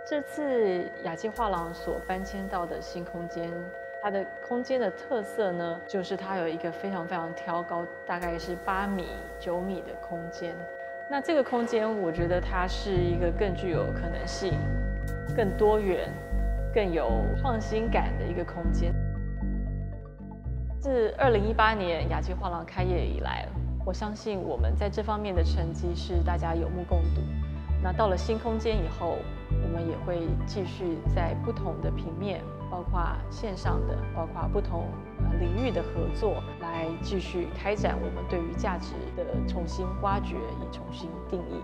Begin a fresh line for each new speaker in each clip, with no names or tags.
这次雅基画廊所搬迁到的新空间，它的空间的特色呢，就是它有一个非常挑高，大概是8米、9米的空间。那这个空间，我觉得它是一个更具有可能性、更多元、更有创新感的一个空间。自2018年雅基画廊开业以来，我相信我们在这方面的成绩是大家有目共睹。那到了新空间以后，我们也会继续在不同的平面，包括线上的，包括不同领域的合作，来继续开展我们对于价值的重新挖掘与重新定义。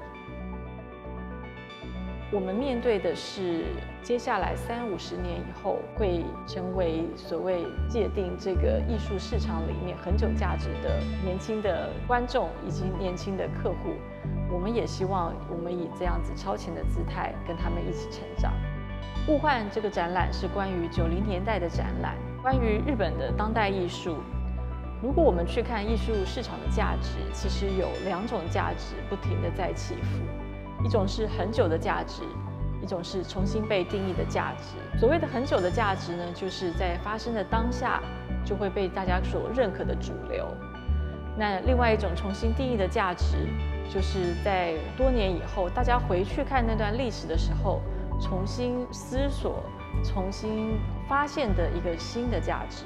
我们面对的是接下来30-50年以后会成为所谓界定这个艺术市场里面很久价值的年轻的观众以及年轻的客户。我们也希望我们以这样子超前的姿态跟他们一起成长。物换这个展览是关于90年代的展览，关于日本的当代艺术。如果我们去看艺术市场的价值，其实有2种价值不停地在起伏，一种是很久的价值，一种是重新被定义的价值。所谓的很久的价值呢，就是在发生的当下就会被大家所认可的主流。那另外一种重新定义的价值，就是在多年以后，大家回去看那段历史的时候，重新思索、重新发现的一个新的价值。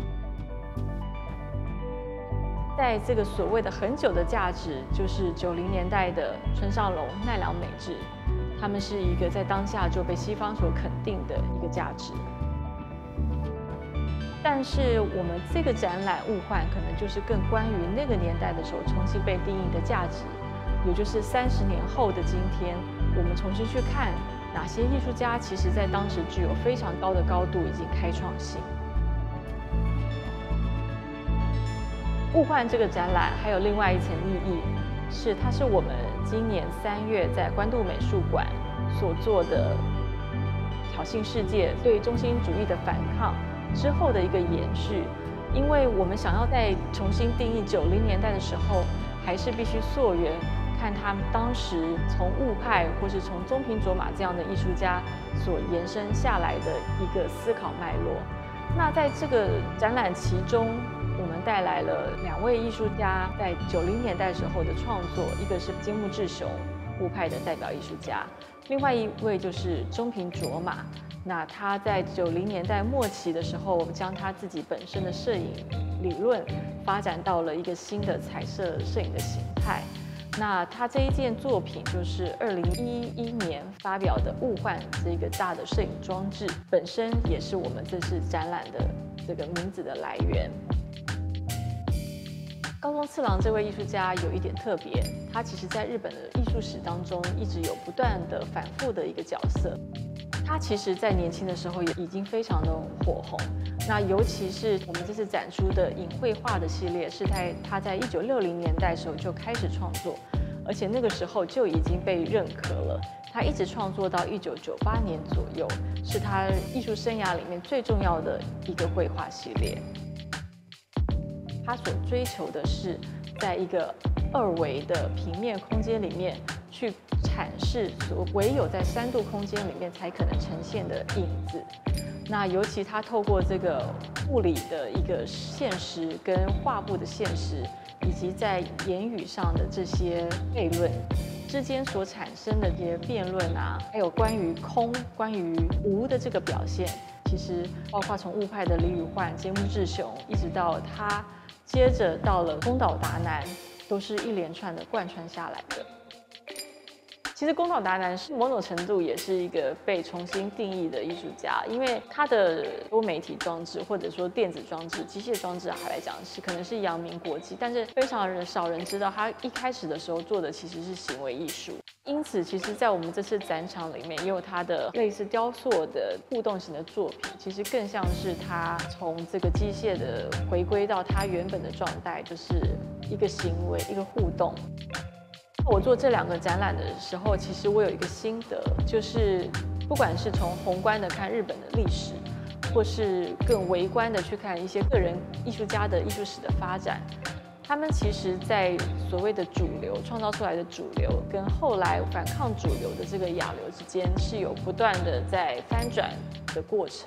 在这个所谓的很久的价值，就是90年代的村上隆、奈良美智，他们是一个在当下就被西方所肯定的一个价值。但是我们这个展览物换，可能就是更关于那个年代的时候重新被定义的价值，也就是30年后的今天，我们重新去看哪些艺术家其实在当时具有非常高的高度以及开创性。物换这个展览还有另外一层意义，是它是我们今年3月在关渡美术馆所做的挑衅世界对中心主义的反抗之后的一个延续。因为我们想要再重新定义90年代的时候，还是必须溯源看他们当时从物派或是从中平卓马这样的艺术家所延伸下来的一个思考脉络。那在这个展览其中，我们带来了2位艺术家在90年代时候的创作，一个是金木智雄，物派的代表艺术家，另外一位就是中平卓马。那他在90年代末期的时候，将他自己本身的摄影理论发展到了一个新的彩色摄影的形态。那他这一件作品就是2011年发表的物换这个大的摄影装置，本身也是我们这次展览的这个名字的来源。高松次郎这位艺术家有一点特别，他其实在日本的艺术史当中一直有不断的反复的一个角色。他其实在年轻的时候也已经非常的火红，那尤其是我们这次展出的影绘画的系列，是他在1960年代的时候就开始创作，而且那个时候就已经被认可了。他一直创作到1998年左右，是他艺术生涯里面最重要的一个绘画系列。他所追求的是在一个2维的平面空间里面去阐释所唯有在3度空间里面才可能呈现的影子。那尤其他透过这个物理的一个现实跟画布的现实，以及在言语上的这些悖论之间所产生的这些辩论啊，还有关于空、关于无的这个表现，其实包括从物派的李宇焕、金木智雄，一直到他接着到了宫岛达男，都是一连串的贯穿下来的。其实宫岛达男是某种程度也是一个被重新定义的艺术家，因为他的多媒体装置或者说电子装置、机械装置还来讲可能是扬名国际，但是非常少人知道他一开始的时候做的其实是行为艺术。因此，其实，在我们这次展场里面，也有他的类似雕塑的互动型的作品，其实更像是他从这个机械的回归到他原本的状态，就是一个行为、一个互动。我做这2个展览的时候，其实我有一个心得，就是不管是从宏观的看日本的历史，或是更微观的去看一些个人艺术家的艺术史的发展， 他们其实，在所谓的主流创造出来的主流，跟后来反抗主流的这个亚流之间，是有不断的在翻转的过程。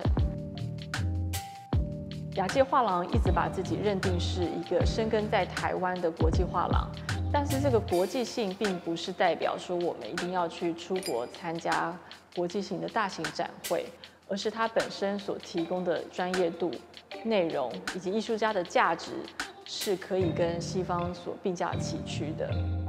亚界画廊一直把自己认定是一个深耕在台湾的国际画廊，但是这个国际性并不是代表说我们一定要去出国参加国际型的大型展会，而是它本身所提供的专业度、内容以及艺术家的价值，是可以跟西方所并驾齐驱的。